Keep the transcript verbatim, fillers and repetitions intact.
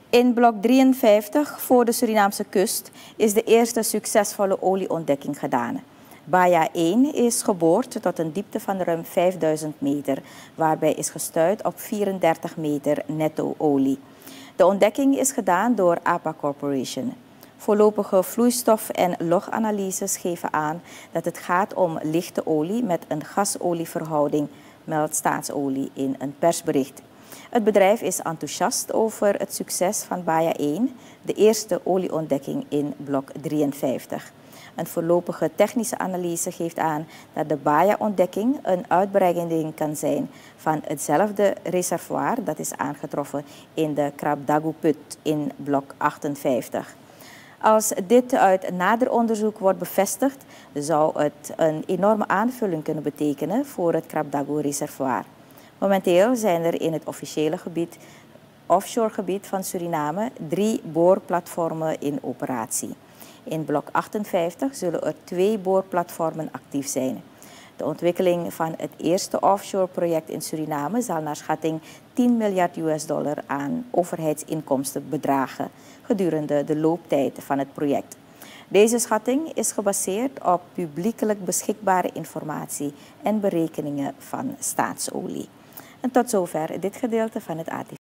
In blok drieënvijftig voor de Surinaamse kust is de eerste succesvolle olieontdekking gedaan. Baja één is geboord tot een diepte van ruim vijfduizend meter, waarbij is gestuit op vierendertig meter netto olie. De ontdekking is gedaan door A P A Corporation. Voorlopige vloeistof- en loganalyses geven aan dat het gaat om lichte olie met een gasolieverhouding, meldt Staatsolie in een persbericht. Het bedrijf is enthousiast over het succes van Baja één, de eerste olieontdekking in blok drieënvijftig. Een voorlopige technische analyse geeft aan dat de Baja-ontdekking een uitbreiding kan zijn van hetzelfde reservoir dat is aangetroffen in de Krabdagu-put in blok achtenvijftig. Als dit uit nader onderzoek wordt bevestigd, zou het een enorme aanvulling kunnen betekenen voor het Krabdagu-reservoir. Momenteel zijn er in het officiële gebied, offshore gebied van Suriname drie boorplatformen in operatie. In blok achtenvijftig zullen er twee boorplatformen actief zijn. De ontwikkeling van het eerste offshore project in Suriname zal naar schatting tien miljard U S dollar aan overheidsinkomsten bedragen gedurende de looptijd van het project. Deze schatting is gebaseerd op publiekelijk beschikbare informatie en berekeningen van Staatsolie. En tot zover dit gedeelte van het A T V.